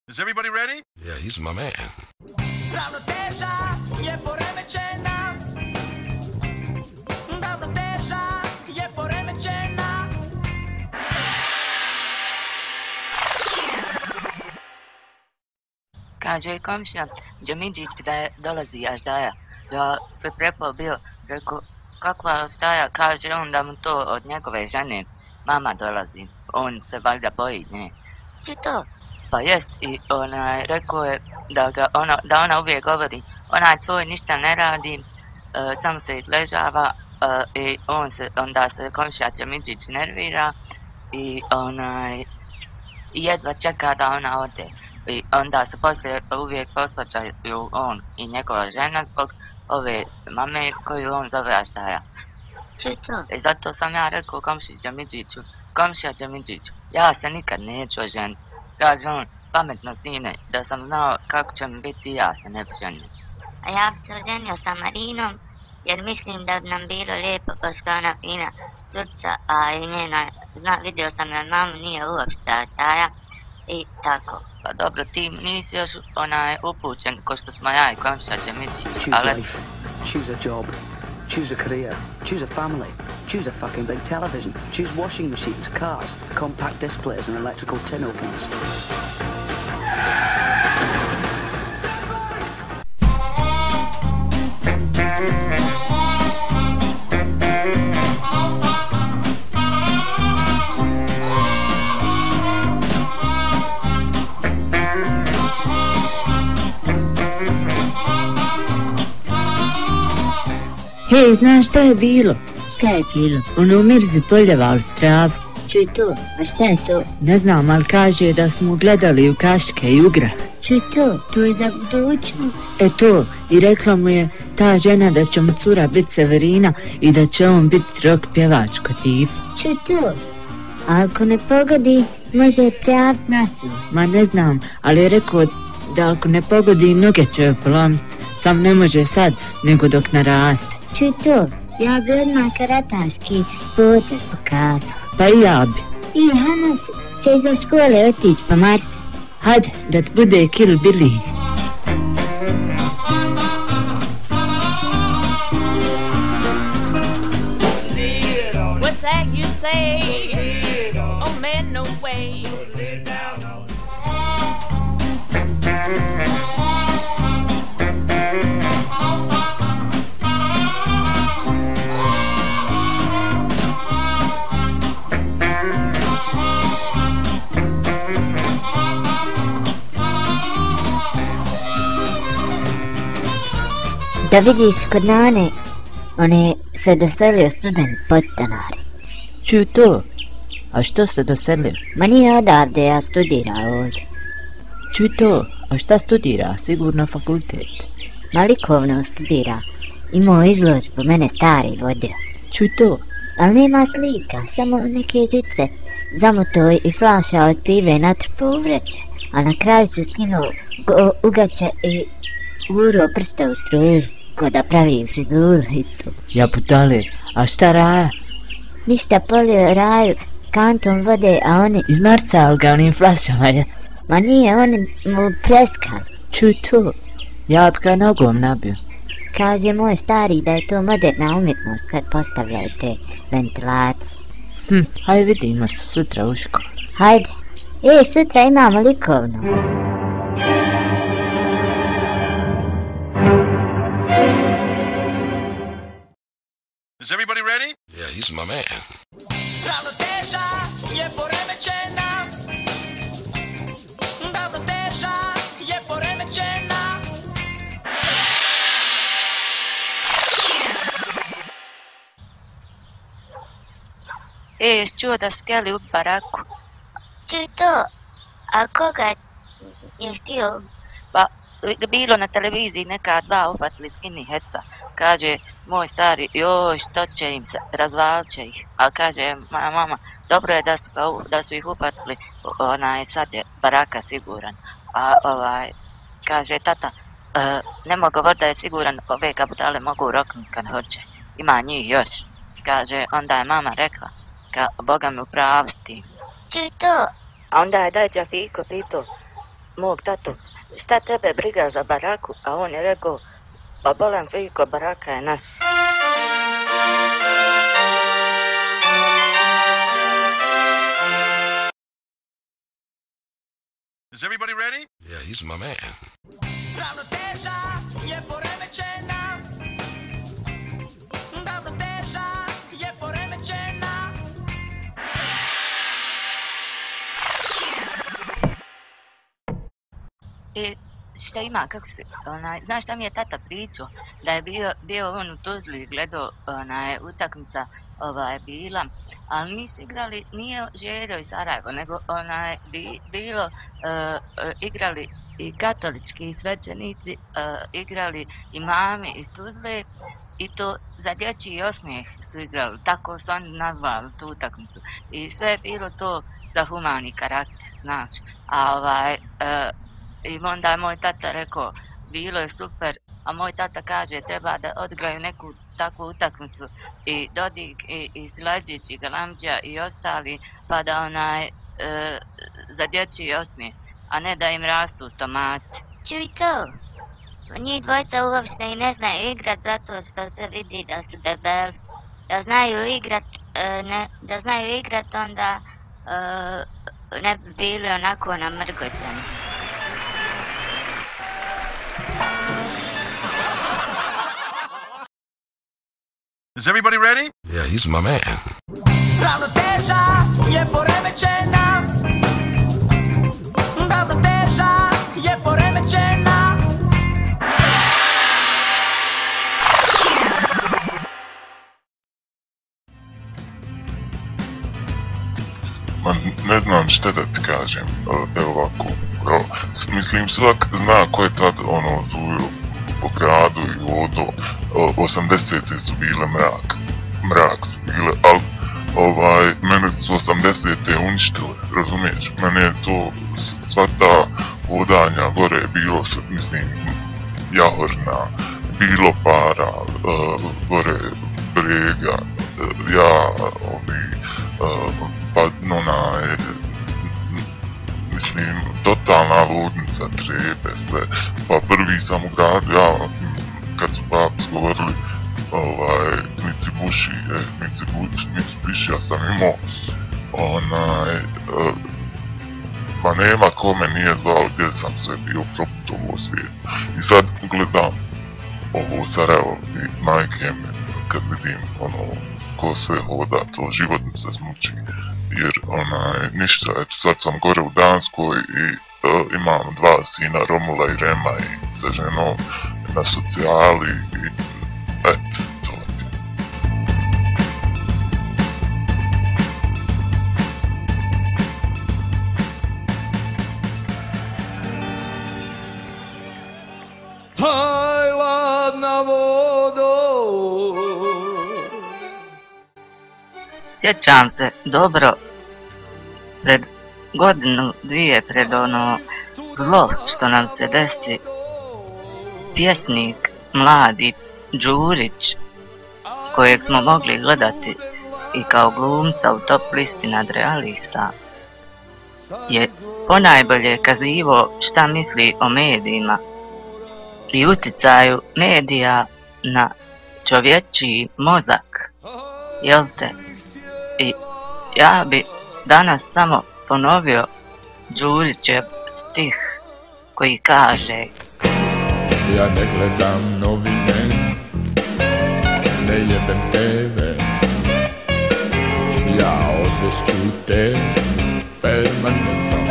Is everybody ready? Yeah, he's my man. Ravnoteža je poremećena. Ravnoteža je poremećena. Kaže komšija Džamidžić da je dolazi Aždaja. Ja se prepao bio, rekao, kakva Aždaja? Kaže on da mu to od njegove žene mama dolazi. On se valjda boji nje. Če to? Pa jest, i rekao je da ona uvijek govori, onaj tvoj ništa ne radi, samo se izležava, i onda se komšija Džamidžić nervira i jedva čeka da ona ode. I onda se poslije uvijek posvađaju on i njegova žena zbog ove mame koju on zove Aždaja. Če to? I zato sam ja rekao komšija Džamidžiću, ja se nikad neću oženiti. Kaže on, pametno sine, da sam znao kako će mi biti, ja se ne bi ženio. A ja bi se oženio sa Marinom, jer mislim da bi nam bilo lijepo, pošto ona fina curica, a i njena, vidio sam na mamu, nije uopšte Aždaja i tako. Pa dobro, ti nisi još upućen ko što smo ja i komšija Džamidžić. Choose life, choose a job, choose a career, choose a family, choose a fucking big television, choose washing machines, cars, compact displays and electrical tin openers. Hej, znaš šta je bilo? Šta je bilo? Ono Mirzi poljevali stravu. Čuj to, a šta je to? Ne znam, ali kaže da smo gledali u kaške i ugra. Čuj to je za budućnost. E to, i rekla mu je ta žena da će mu cura biti Severina i da će on biti rock pjevač Katif. Čuj to, a ako ne pogodi, može prijavit nasu. Ma ne znam, ali je rekao da ako ne pogodi, noge će joj polomiti. Sam ne može sad, nego dok naraste. Čuj to, ja bi odmah karataški potez pokazala. Pa i ja bi. I Hanas se iza škole otići pa Marse. Hajde, da ti bude Kill Billy. What's that you say? Oh man, no way. Da vidiš kod nane, on je se doselio student podstanar. Čuj to, a što se doselio? Ma nije odavde, ja studira ovdje. Čuj to, a šta studira? Sigurno fakultet. Ma likovno studira, imao izložbu, mene stari vodio. Čuj to. Ali nema slika, samo neke žice, zamotoj i flaša od pive natrpao u vreće, a na kraju se skinuo ugaće i uro prste u struju, ko da pravi frizuru istu. Ja putale, a šta Raja? Ništa, polio Raju kantom vode, a oni... Izmarcali ga onim flašama, je? Ma nije, oni mu pleskali. Čuj to, ja bi ga nogom nabio. Kaže moj stari da je to moderna umjetnost kad postavljaju te ventilacije. Hajde vidimo se sutra u školu. Hajde. Sutra imamo likovnu. Is everybody ready? Yeah, he's my man. Ravnoteža je poremećena. Ravnoteža je poremećena. Jesi čuo da su htjeli u baraku? Čuj to, a koga je htio? Pa, bilo na televiziji neka dva uhvatili skinny heca. Kaže, moj stari, joj, što će im se, razvalit će ih. A kaže, moja mama, dobro je da su ih uhvatili, sad je baraka siguran. A kaže, tata, ne mogu govoriti da je siguran, ove kabudale mogu roknuti kad hoće. Ima njih još. Kaže, onda je mama rekla, Boga mi u pravu s tim. Čuj to. A onda je Dajđa Fiko pitao, mog tatu, šta tebe briga za baraku, a on je rekao, pa bolan fiko, baraka je naš. Is everybody ready? Yeah, he's my man. Ravnoteža je poremećena. Ravnoteža je poremećena. I šta ima, kako se, znaš šta mi je tata pričao, da je bio on u Tuzli gledao utakmica bila, ali nisu igrali, nije Željo i Sarajevo, nego bilo igrali i katolički svećenici, igrali i mami iz Tuzle i to za dječji osmijeh su igrali, tako su oni nazvali tu utakmicu i sve je bilo to za humani karakter, znaš, i onda je moj tata rekao, bilo je super, a moj tata kaže treba da odigraju neku takvu utakmicu i Dodik i Silađić i Galamđa i ostali, pa da za dječji osmijeh, a ne da im rastu stomaci. Čuj to, njih dvojca uopšte i ne znaju igrat zato što se vidi da su debeli. Da znaju igrat onda ne bi bili onako namrgođeni. Is everybody ready? Yeah, he's my man. Ravnoteža je poremećena. Ravnoteža je poremećena. Ma ne znam šta da ti kažem, evo ovako, mislim svak zna ko je tad zujio po gradu i vodo, 80-te su bile mrak su bile, ali mene su 80-te uništile, razumiješ, mene je to sva ta vodanja gore je bilo, mislim, Jahorna, bilo para, gore Brega, pa mislim, totalna ludnica, Trebe, sve, pa prvi sam u gradu, kad su papi govorili, Mitsubishi, ja sam imao, pa nema kome nije zvao gdje sam sve bio proputovao svijet. I sad gledam ovo Sarajevo i majke me, kad vidim ko sve hoda, to život mi se smuči, jer ništa, eto sad sam gore u Danskoj i imam 2 sina, Romula i Rema, i sa ženom na socijali i eto, to je. Haj, ladna vodo. Sjećam se dobro, pred godinu, dvije, pred zlo što nam se desi, pjesnik mladi Đurić, kojeg smo mogli gledati i kao glumca u top listi nadrealista, je ponajbolje kazivao šta misli o medijima i uticaju medija na čovječji mozak, jel te? I ja bi danas samo ponovio Đurićev stih koji kaže: Ja ne gledam novine, ne jebem TV, ja odvešću te permanentno.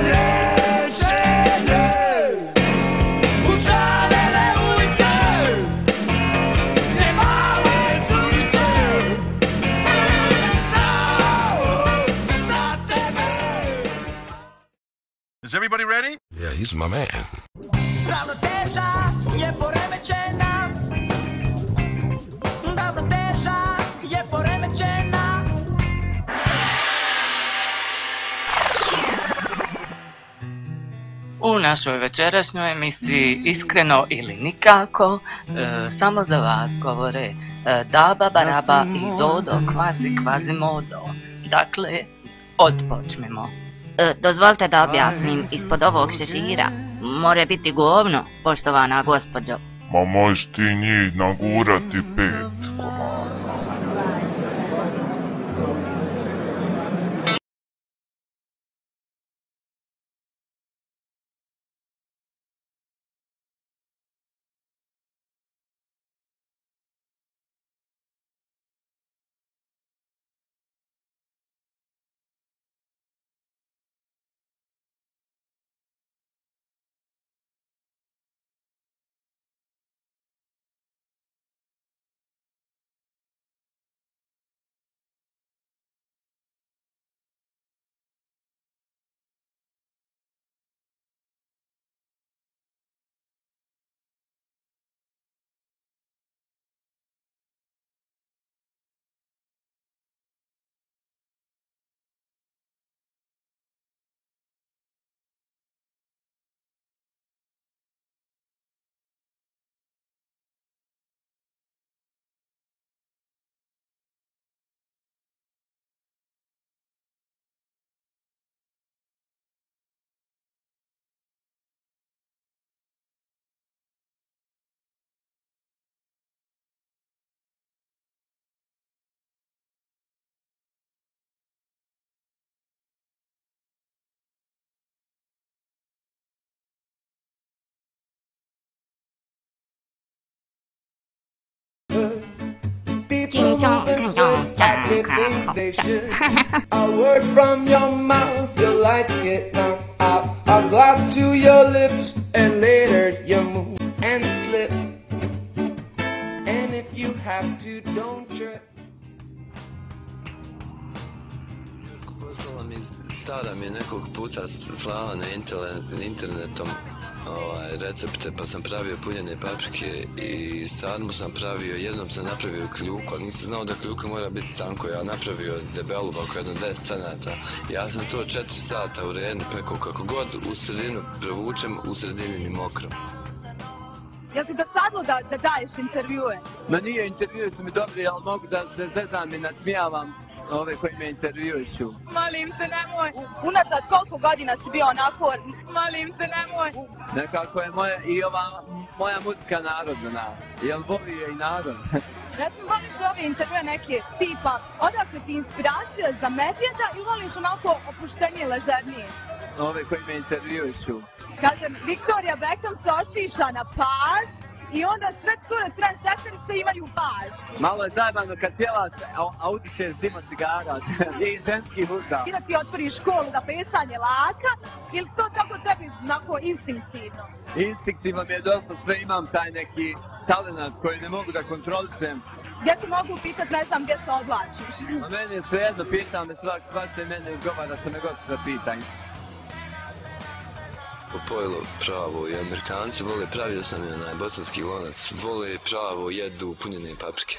Is everybody ready? Yeah, he's my man. Ravnoteža je poremećena. Ravnoteža je poremećena. U našoj večerašnjoj emisiji Iskreno ili nikako, samo za vas govore Daba, Baraba i Dodo, Kvazi, Kvazimodo. Dakle, odpočnemo. Dozvolite da objasnim, ispod ovog šešira more biti govno, poštovana gospođo. Ma možeš ti njih nagurati 5 komada. A word from your mouth, your lights get knocked out. A glass to your lips, and later you move and slip. And if you have to, don't trip. Poslala mi, stara mi je nekog puta slala na internetom recepte, pa sam pravio punjene paprike i sarmu sam pravio, jednom sam napravio kljuku, ali nisam znao da kljuka mora biti tanko, ja napravio debelu, oko jedno 10 cenata. Ja sam to 4 sata u rednu pekao, kako god u sredinu prevučem, u sredini mi mokro. Jel ti dosadilo da daješ intervjue? Ma nije, intervjue su mi dobri, ali mogu da se zezam i nasmijavam ove koji me intervjušu. Molim te, nemoj. Unazad koliko godina si bio napor? Molim te, nemoj. Nekako je moja muzika narodna. Jel voli je i narod? Ne znam, voliš li ove intervjue neke tipa, odakle ti inspiracija za medvjeda i voliš onako opuštenije, ležernije? Ove koji me intervjušu. Kažem, Victoria Beckham se ošiša na paž i onda sve cure trendseterice imaju paž. Malo je zajebano kad pjevaš, a udišeš dima cigara i ženskih uzda. I da ti otvoriš školu za pesanje laka ili to tako tebi onako instinktivno? Instinktivno mi je dosta, sve imam taj neki talenat koji ne mogu da kontrolišem. Gdje se mogu pitat, ne znam gdje se oblačiš? A meni je svejedno, pitam me svašta i mene odgovara što me god se da pitanj. Pojelo pravo i Amerikanci vole, pravio sam je onaj bosanski lonac, vole pravo, jedu punjene paprike.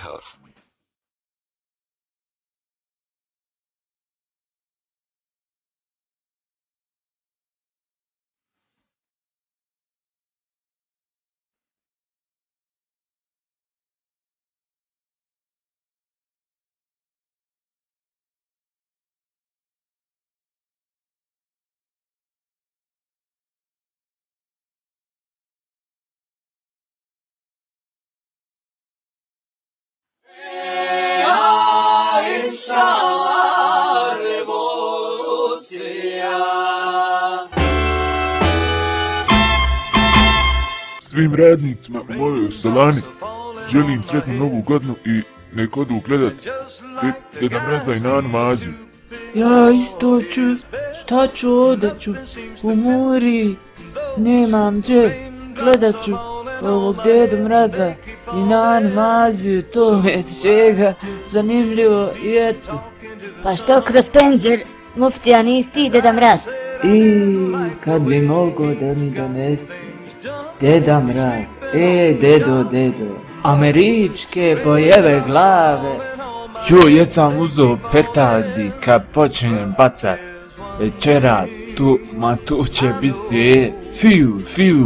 Svim radnicima u mojoj salani želim sretnu novu godinu i nek odu gledat Deda Mraza i Nanu Maziju. Ja isto ću, šta ću, odat ću u mori, nemam džep, gledat ću ovog Dedu Mraza i Nanu Maziju, to je čega zanimljivo i eto. Pa što kroz penđer, muftija, nisi ti Deda Mraz? I kad bi mogo da mi donesi Deda Mraz, dedo, američke bojeve glave. Jesam uzeo petardi kad počnem bacat večeras, tu će biti fiu,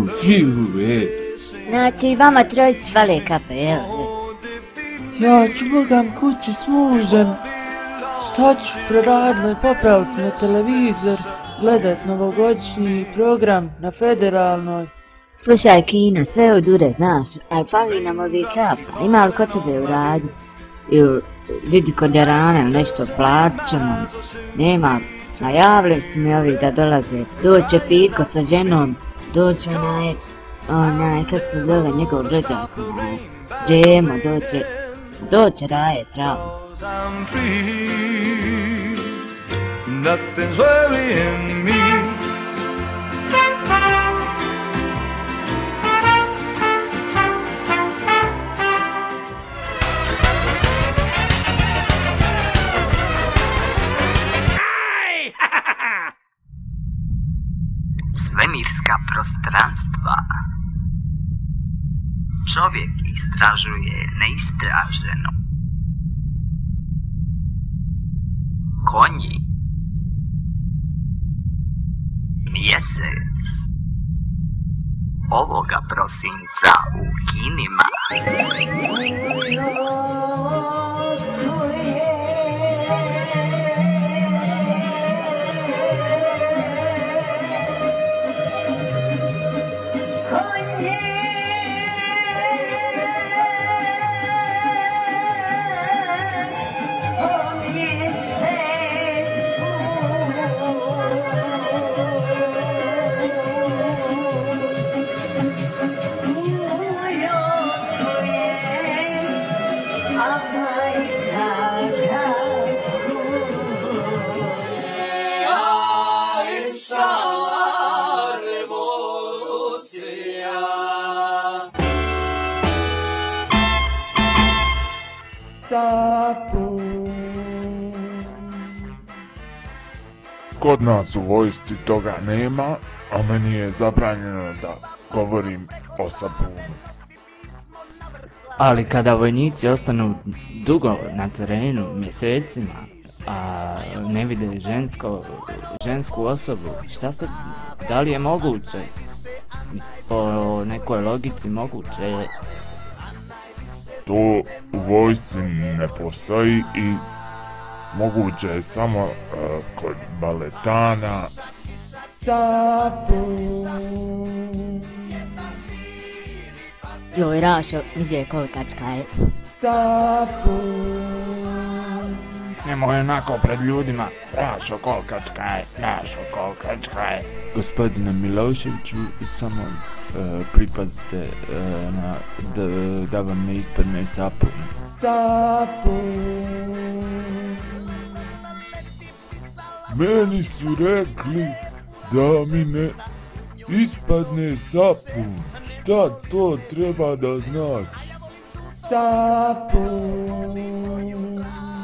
Znači i vama trojici fale kape, jel? Ja ću bogam kući s mužem, šta ću, proradili, popravili smo televizor gledat novogodišnji program na federalnoj. Slušaj Kina, sve od ure znaš, ali fali nam ovi kafa. Ima li kod tebe u radnji? Ili vidi kod Jarana ili nešto, platit ćemo. Nema, najavili su mi ovi da dolaze. Doće Piko sa ženom, doće onaj, kako se zove njegov rođak, onaj, Džemo, doće Raje, pravo. I'm free. Nothing's worrying me. Svemirska prostranstva. Čovjek istražuje neistraženo. Konji. Mjesec. Ovoga prosinca u kinima. Kod nas u vojsci toga nema, a meni je zabranjeno da govorim o sapunu. Ali kada vojnici ostanu dugo na terenu, mjesecima, a ne vide žensku osobu, šta se, da li je moguće? Po nekoj logici moguće je. To u vojsci ne postoji i moguće je samo kod baletana. Sapun. Joj, Rašo, gdje kolkačka je? Sapun. Nemoj onako pred ljudima. Rašo kolkačka je, Rašo kolkačka je. Gospodine Miloševiću, samo pripazite da vam ne ispadne sapun. Sapun. Meni su rekli da mi ne ispadne sapun. Šta to treba da znači? Sapun.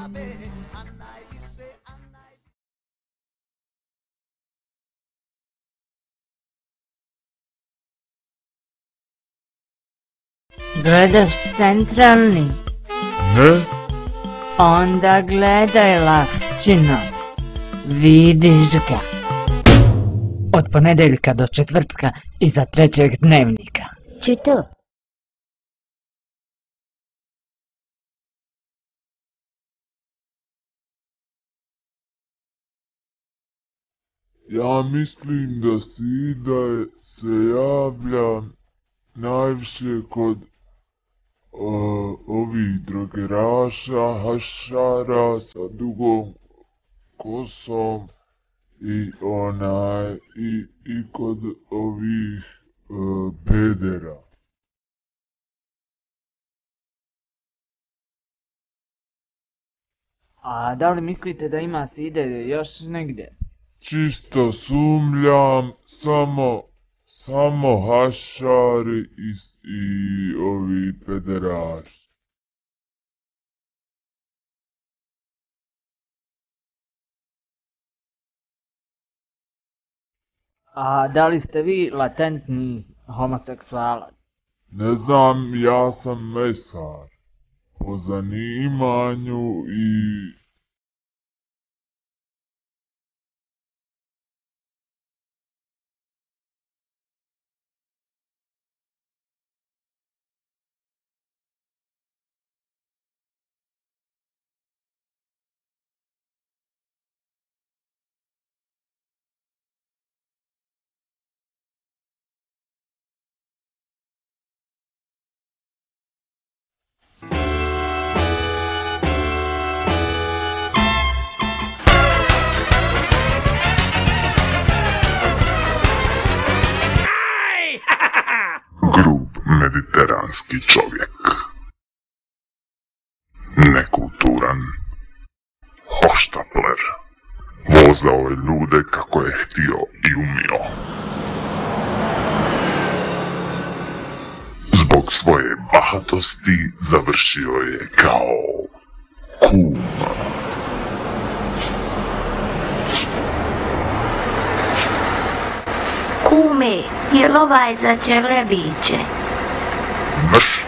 Gledaš centralni? Ne? Onda gledaj Lavčino. Vidiš ga. Od ponedjeljka do četvrtka iza 3. dnevnika. Čuj to. Ja mislim da Sida se javlja najviše kod ovih drogeraša, hašara sa dugom kosom i kod ovih pedera. A da li mislite da ima Side još negdje? Čisto sumnjam, samo hašari i ovi pederaši. A da li ste vi latentni homoseksualac? Ne znam, ja sam mesar po zanimanju i bosanski čovjek. Nekulturan. Hoštapler. Vozao je ljude kako je htio i umio. Zbog svoje bahatosti završio je kao kum. Kume, jel ovaj za Čelebiće? Mrš.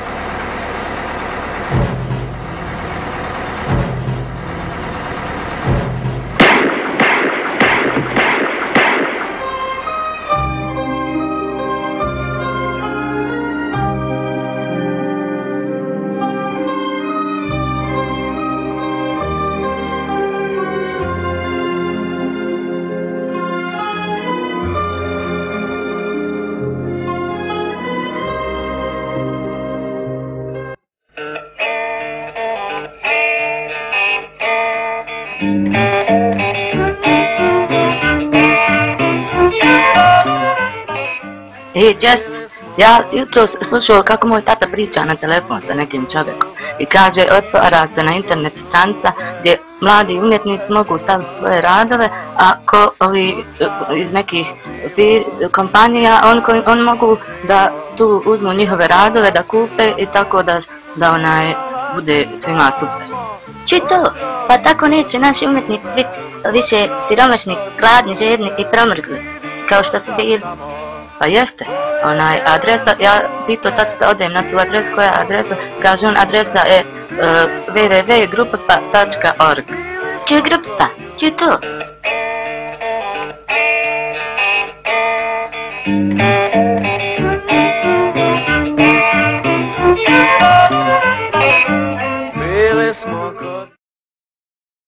Jess, ja jutros slušao kako moj tata priča na telefon sa nekim čovjekom i kaže otvara se na internetu stranica gdje mladi umjetnici mogu staviti svoje radove, a ko ovi iz nekih kompanija, on mogu da tu uzmu njihove radove, da kupe i tako da bude svima super. Čuj to, pa tako neće naši umjetnici biti više siromašni, gladni, žedni i promrzli, kao što su bili. Pa jeste, adresa, ja pitao tata da odem na tu adresu, koja je adresa, kaže on adresa je www.grupa.org. Čuj grupa, čuj to,